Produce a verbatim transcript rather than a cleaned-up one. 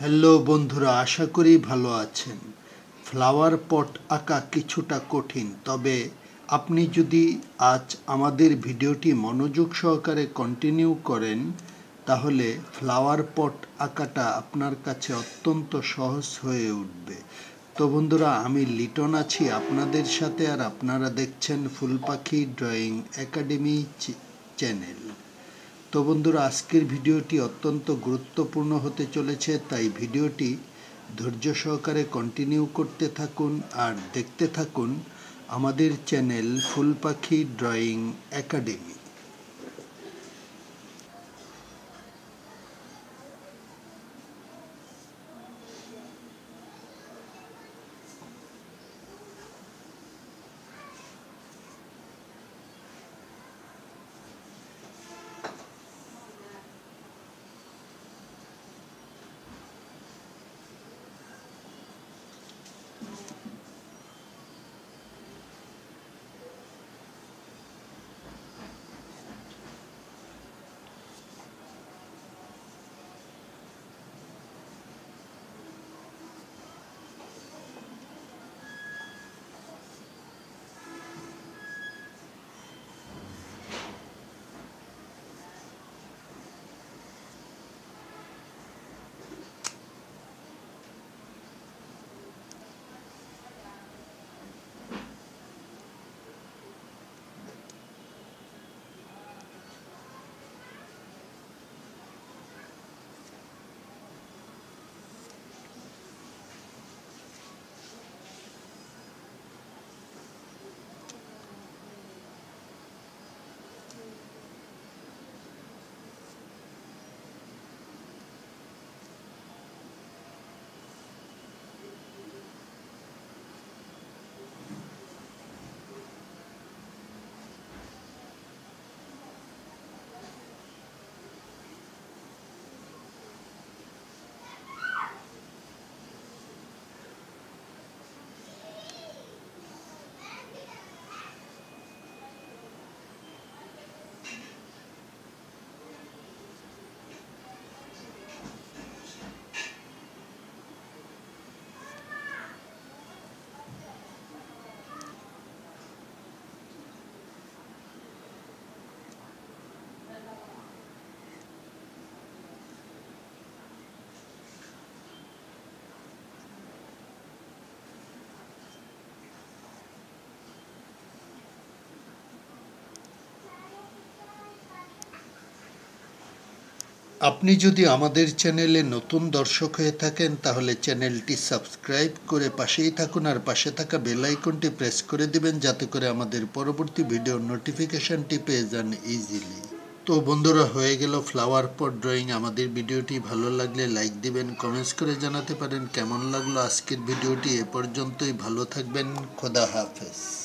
Hello বন্ধুরা, আশা করি ভালো আছেন। ফ্লাওয়ার পট আঁকা কিছুটা কঠিন, তবে আপনি যদি আজ আমাদের ভিডিওটি মনোযোগ সহকারে কন্টিনিউ করেন তাহলে ফ্লাওয়ার পট আঁকাটা আপনার কাছে অত্যন্ত সহজ হয়ে উঠবে। তো বন্ধুরা, আমি লিটন আছি আপনাদের সাথে, আর আপনারা দেখছেন ফুল পাখি ড্রয়িং একাডেমি চ্যানেল। তো বন্ধুরা, আজকের ভিডিওটি অত্যন্ত গুরুত্বপূর্ণ হতে চলেছে, তাই ভিডিওটি ধৈর্য সহকারে কন্টিনিউ করতে থাকুন আর দেখতে থাকুন আমাদের চ্যানেল ফুল পাখি ড্রয়িং একাডেমি। আপনি যদি আমাদের চ্যানেলে নতুন দর্শক হয়ে থাকেন তাহলে চ্যানেলটি সাবস্ক্রাইব করে পাশেই থাকুন, আর পাশে থাকা বেল আইকনটি প্রেস করে দিবেন যাতে করে আমাদের পরবর্তী ভিডিওর নোটিফিকেশনটি পেয়ে যান ইজিলি। তো বন্ধুরা, হয়ে গেল ফ্লাওয়ার পট ড্রয়িং। আমাদের ভিডিওটি ভালো লাগলে লাইক দিবেন, কমেন্টস করে জানাতে পারেন কেমন লাগলো আজকের ভিডিওটি। এ পর্যন্তই, ভালো থাকবেন, খোদা হাফেজ।